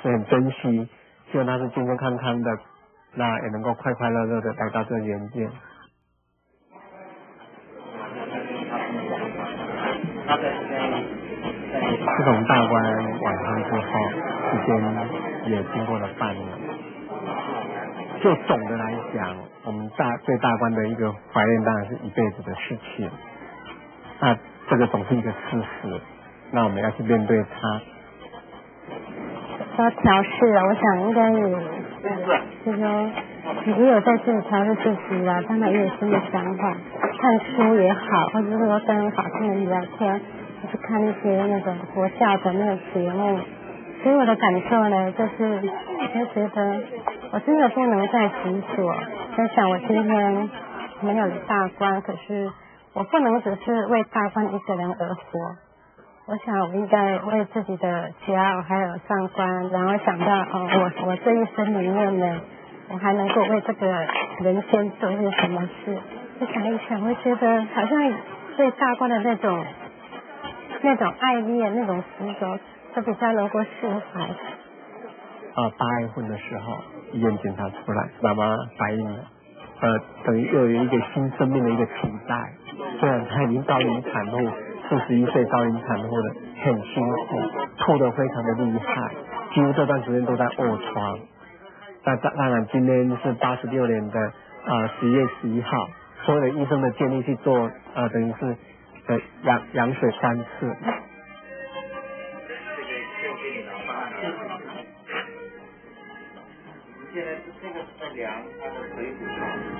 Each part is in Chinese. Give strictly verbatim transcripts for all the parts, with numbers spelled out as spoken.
所以很珍惜，希望他是健健康康的，那也能够快快乐乐的来到这个人间。自从大关晚上之后，时间也经过了半年。就总的来讲，我们大对大关的一个怀念当然是一辈子的事情。那这个总是一个事实，那我们要去面对它。 说调试啊，我想应该也，就是说也有在这里调试自己啦，当然也有新的想法，看书也好，或者是说跟好心人聊天，就是看一些那个佛教的那个节目。所以我的感受呢，就是我就觉得我真的不能再执着，在想我今天没有大关，可是我不能只是为大关一个人而活。我想我应该为自己的家，我还有上关，然后想到哦，我我这一生里面呢，我还能够为这个人间做些什么事。我想一想，我觉得好像对大关的那种那种爱恋、那种执着，都比较能够释怀。 啊，八月份的时候，医院检查出来，妈妈怀孕了，呃，等于又有一个新生命的一个期待。虽然她已经高龄产妇，四十一岁高龄产妇了，很辛苦，吐得非常的厉害，几乎这段时间都在卧床。那当然，今天是八十六年的呃十月十一号，所有的医生的建议去做呃，等于是呃羊羊水观测。 现在这个是在量它的水土，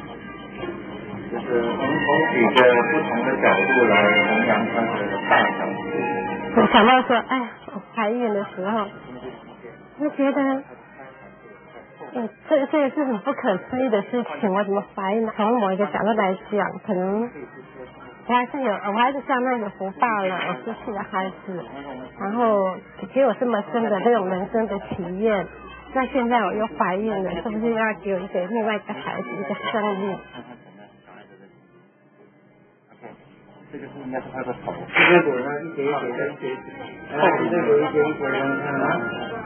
就是从从几个不同的角度来衡量它的大小。 我想到说，哎，我怀孕的时候，我觉得，嗯，这这也是很不可思议的事情。我怎么怀孕？从某一个角度来讲，可能我还是有，我还是相当有福报了。我失去了孩子，然后给我这么深的这种人生的体验。那现在我又怀孕了，是不是要给我一个另外一个孩子一个生命？ 这个是应该是他的头。这个果它一节一节一节，然后这个一节一节让它。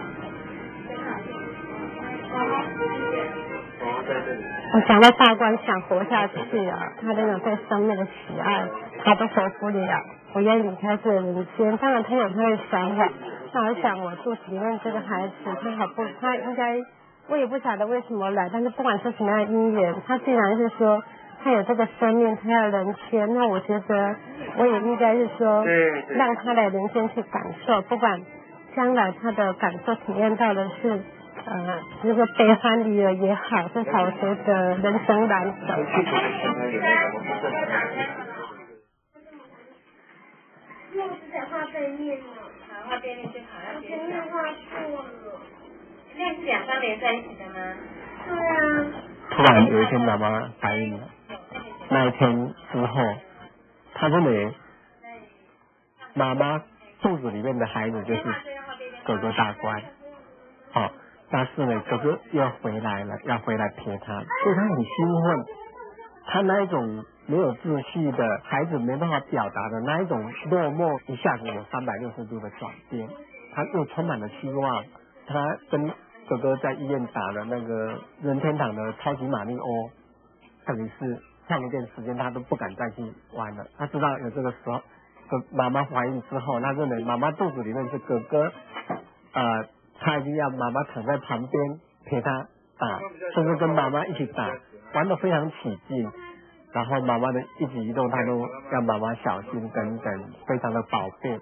我想到大关想活下去啊，他那种对生命的喜爱，他都活不了，我愿意离开这个人间。当然他有他的想法。那我想我肚子里面这个孩子，他好不，他应该，我也不晓得为什么来，但是不管是什么样的因缘，他既然是说他有这个生命，他要人间，那我觉得我也应该是说让他来人间去感受，不管将来他的感受体验到的是呃这个悲欢离合也好，至少我觉得人生难走。 那我只想画背面了。画边面就好，要别想。画错了。那是两张连在一起的吗？对啊。 突然有一天妈妈怀孕了，那一天之后，她认为妈妈肚子里面的孩子就是哥哥大关，好、哦，但是呢，哥哥要回来了，要回来陪他，所以他很兴奋，他那一种没有秩序的孩子没办法表达的那一种落寞，一下子有三百六十度的转变，他又充满了希望。他跟哥哥在医院打了那个任天堂的超级马里欧，特别是上一段时间他都不敢再去玩了。他知道有这个时候，妈妈怀孕之后，他认为妈妈肚子里面是哥哥，呃，他一定要妈妈躺在旁边陪他打，甚至跟妈妈一起打，玩得非常起劲。然后妈妈的一举一动，他都让妈妈小心等等，非常的宝贝。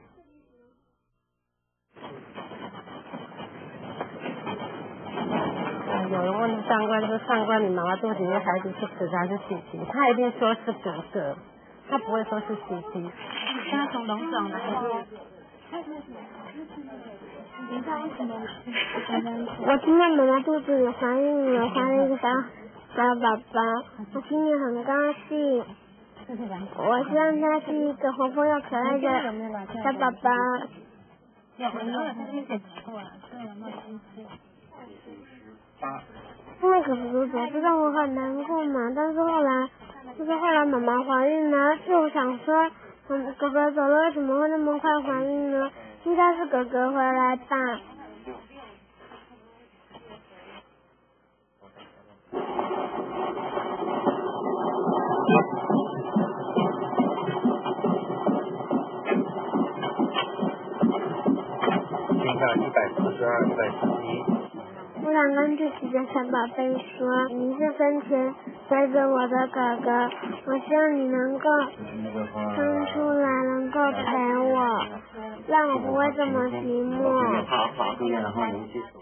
有人问上官说：“上官，你妈妈肚子里面孩子是哥哥还是姐姐？”他一定说是哥哥，他不会说是姐姐。 他从龙长来的。 我今天妈妈肚子里怀孕了，怀了一个小小宝宝，我心里很高兴。我希望他是一个活泼又可爱的小宝宝。那个叔叔知道我很难过嘛，但是后来，就是后来妈妈怀孕了，就想说，嗯，哥哥走了，为什么会那么快怀孕呢？应该是哥哥回来吧。 心脏一百四十二、一百四十一。 我想跟自己的小宝贝说，你是生前陪着我的哥哥，我希望你能够生出来，能够陪我，让我不会这么寂寞。 好好，对，然后您接手。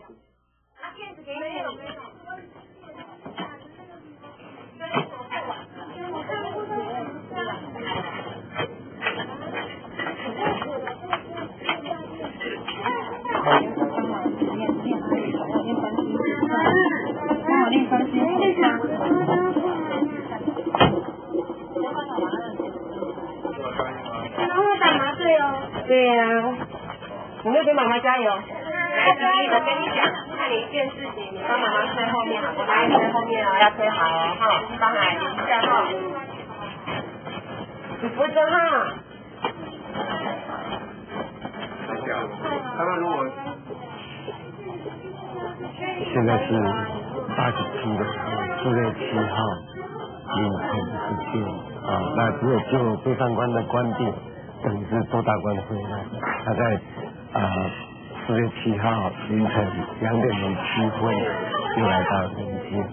对呀、啊，你没有给妈妈加油。孩子，我跟你讲，看你一件事情，你帮妈妈推后面，我帮你推后面哦，要推好哦，哈，帮海一下哈。你扶着哈。 他们如果现在是八十七的四月七号凌晨时间啊，那只有就悲伤关的关店。等于是周大官回来，他在啊四月七号凌晨两点零七分就来到人间。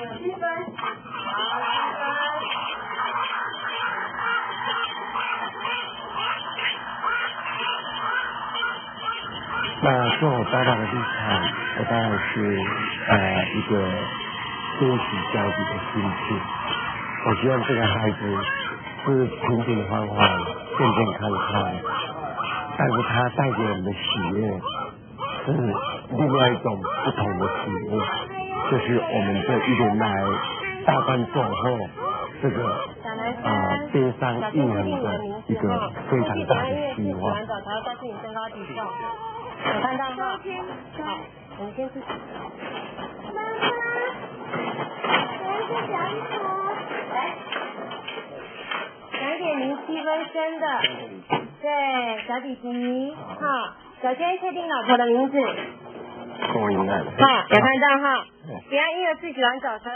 那做我爸爸的立场，我当然是呃一个悲喜交集的心情。我希望这个孩子是平平缓缓。健健康康，但是它带给我们的喜悦是另外一种不同的喜悦，就是我们这一年来大关走后这个啊、呃、悲伤印痕的一个非常大的希望。 完找才会告诉你身高体重，有看到哈？好，我们先去。 妈妈，我是小雨桐。来。 两点零七分生的，对，小弟弟，哈，首先确定老婆的名字， 宋英爱， 哈，有看到哈，不要因为自己玩找车。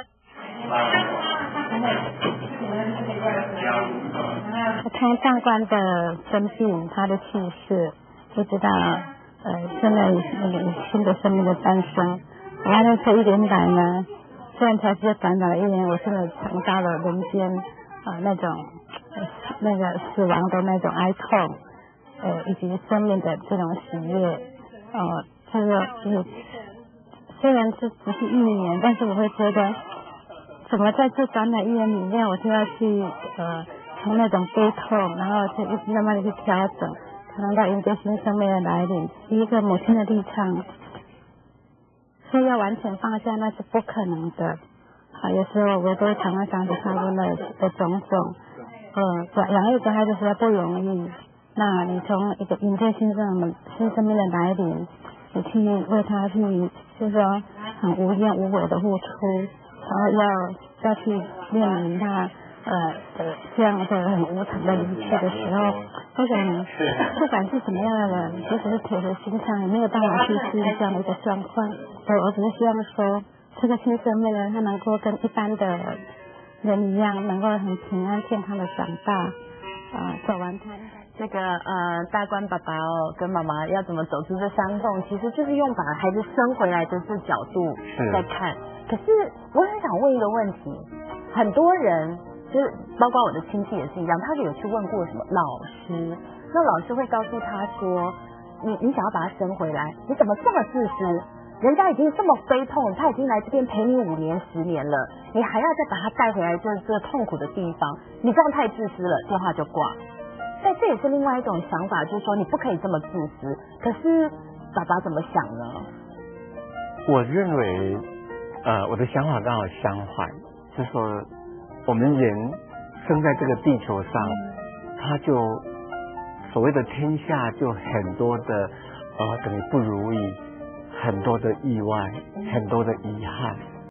从上官的生病，他的去世，就知道呃，现在那个新的生命的诞生。完了这一年来呢，虽然才是短短的一年，我真的尝到了人间啊、呃、那种。那个死亡的那种哀痛，呃，以及生命的这种喜悦，呃，这个是虽然是只是一年，但是我会觉得，怎么在这短短一年里面，我就要去呃，从那种悲痛，然后就一直慢慢的去调整，才能到迎接新生命的来临。以一个母亲的立场，说要完全放下，那是不可能的。啊，有时候我都常常想起他们的的种种。呃，养育一个孩子实在不容易。那你从一个迎接新生命、新生命的来临，你去为他去，就是说很无怨无悔的付出，然后要要去面临他呃的这样的很无常的离去的时候，我想不管是什么样的人，即使是铁石心肠，也没有办法去适应这样的一个状况。所以我只是希望说，这个新生命呢，他能够跟一般的人一样，能够很平安健康的长大，啊、呃，走完他这个呃大官爸爸哦跟妈妈要怎么走出这伤痛，其实就是用把孩子生回来的这角度在看。可是我很想问一个问题，很多人就是包括我的亲戚也是一样，他有去问过什么老师，那老师会告诉他说，你你想要把他生回来，你怎么这么自私？人家已经这么悲痛，他已经来这边陪你五年十年了，你还要再把他带回来这这痛苦的地方，你这样太自私了，电话就挂。但这也是另外一种想法，就是说你不可以这么自私。可是爸爸怎么想呢？ 我认为，呃，我的想法刚好相反，就是说，我们人生在这个地球上，他就所谓的天下就很多的呃等于不如意。很多的意外，很多的遗憾，